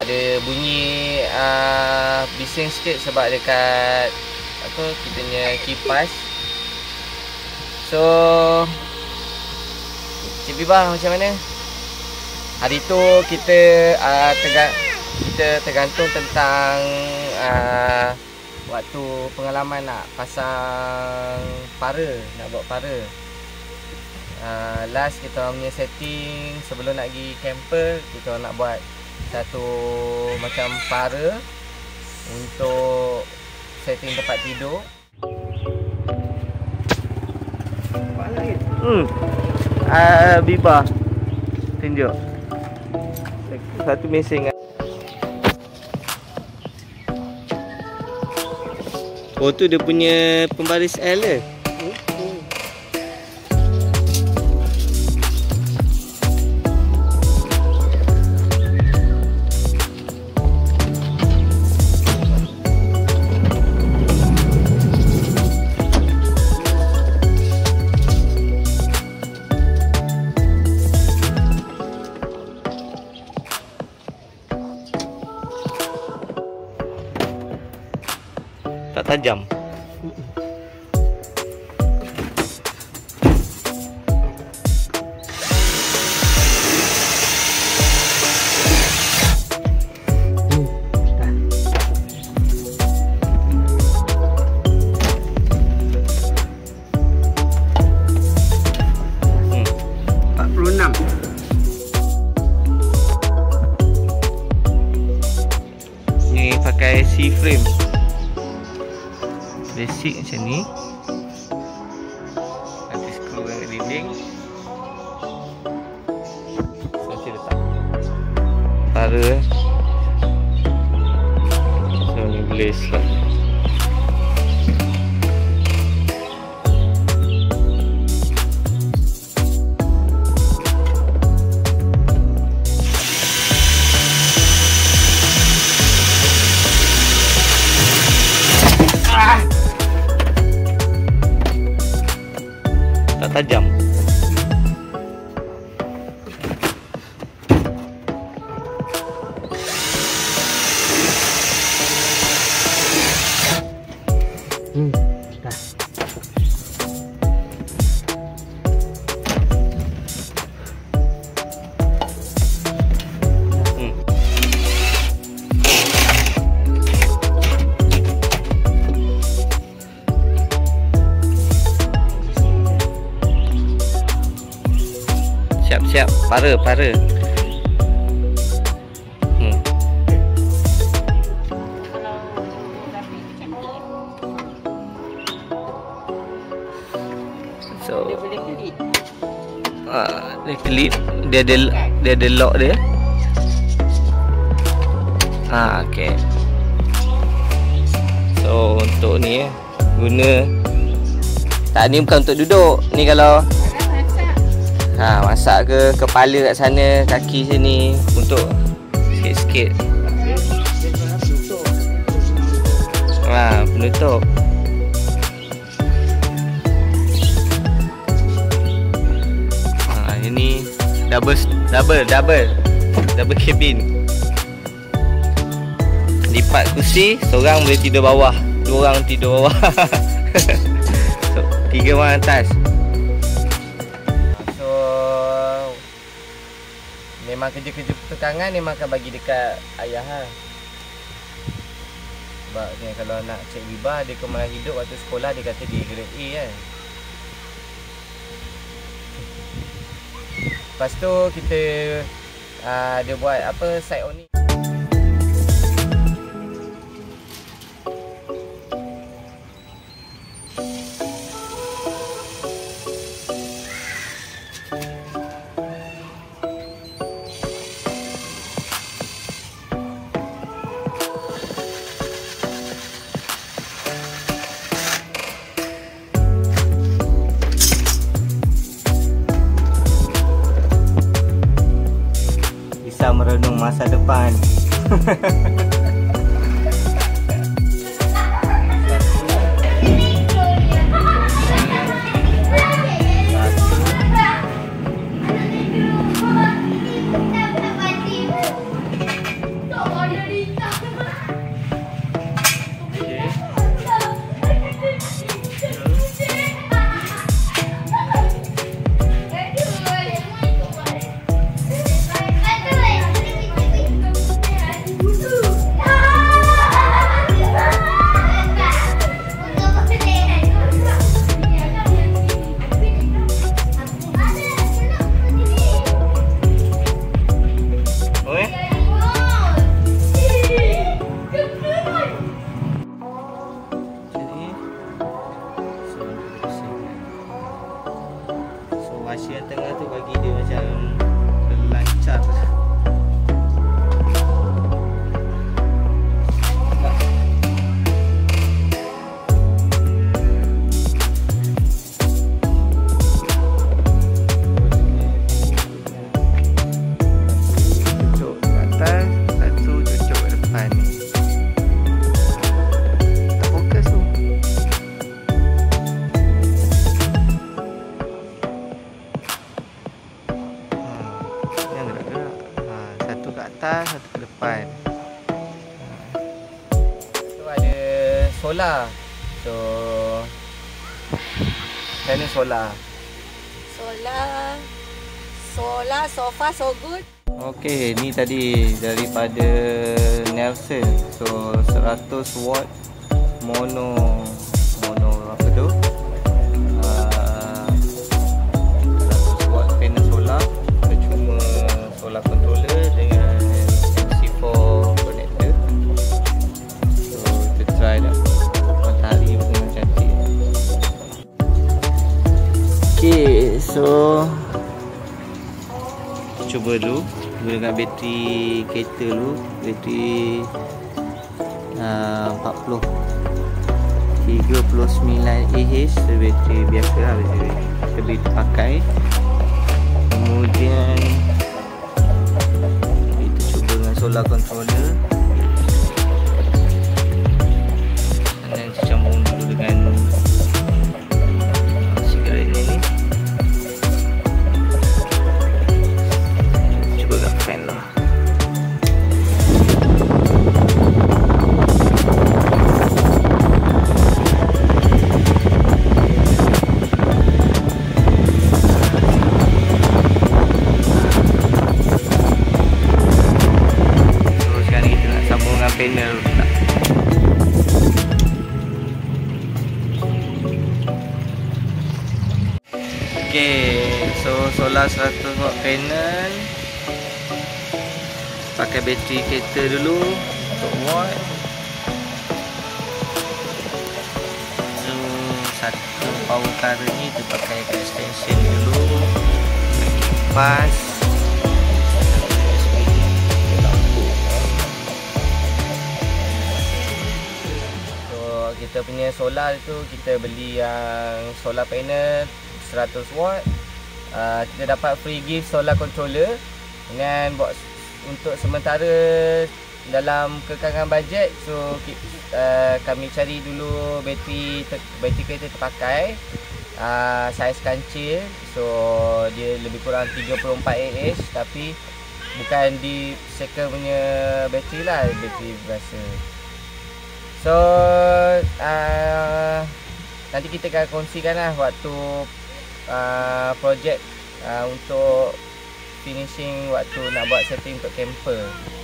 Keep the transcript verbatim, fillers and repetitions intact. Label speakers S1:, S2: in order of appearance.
S1: Ada bunyi uh, bising sikit sebab dekat apa kita punya kipas. So Cik Bibah macam mana? Hari tu kita uh, terga kita tergantung tentang uh, waktu pengalaman nak pasang para, nak buat para. Uh, last kita punya setting sebelum nak pergi camper, kita nak buat satu macam para untuk setting tempat tidur. Hmm. Uh, Bibah tunjuk satu mesin. Oh tu dia punya pembaris L ke? Tak tajam.
S2: empat puluh enam.
S1: Ni pakai C-frame. Basic macam ni. Nanti skru dengan dinding. Nanti letak para. So ni boleh slot. Tajam. Hmm, dah. Hmm. Siap-siap, para, para. Hmm. So,
S2: Dia boleh kelit.
S1: Ah, dia kelit, dia ada dia ada lock dia. Ah, okey. So, untuk ni eh, guna tak, ni bukan untuk duduk. Ni kalau Ha, masak ke, kepala kat sana, kaki sini, untuk sikit-sikit. Ha, penutup. Ha, ini double double double double cabin. Lipat kursi, seorang boleh tidur bawah, dua orang tidur bawah. So, tiga orang atas. Memang kerja-kerja pertukangan memang akan bagi dekat ayah ha. Sebab ni kalau nak Cik Bibah, dia kemalan hidup waktu sekolah dia kata dia grade A kan. Lepas tu kita uh, dia buat apa, side on ni. Merenung masa depan.
S3: bagi dia macam lancar.
S1: Cucuk ke atas, satu cucuk ke depan ni. Tak fokus tu. Yang gerak-gerak. Ha, satu ke atas, satu ke depan. Ha. Tu ada solar. So macam mana solar?
S4: Solar, solar, so far so good.
S3: Okey, ni tadi daripada Nelson. So seratus watt mono mono apa tu? Uh, seratus watt panel solar. Cuma solar controller dengan M C four connector. So kita try dah. Matahari pun memang cantik. Okay, so cuba dulu gunakan bateri kereta dulu, bateri uh, empat puluh tiga puluh sembilan A H, bateri biasa lah, bateri kita beli pakai. Kemudian kita cuba dengan solar controller, dan kita sambung dulu dengan sigaret ni ni. Cuba kat fan lah. So sekarang kita nak sambung dengan panel pula. Okay, so solar seratus watt panel, pakai bateri kereta dulu untuk watt. So satu power current ni kita pakai extension dulu, kipas, so kita punya solar tu kita beli yang solar panel seratus watt. Uh, kita dapat free gift solar controller dengan box untuk sementara dalam kekangan bajet. So uh, kami cari dulu bateri bateri kereta terpakai, uh, saiz kancil. So dia lebih kurang tiga puluh empat A H, tapi bukan di second punya bateri lah, bateri biasa. So uh, nanti kita akan kongsikan lah waktu Uh, projek uh, untuk finishing waktu nak buat setting untuk camper.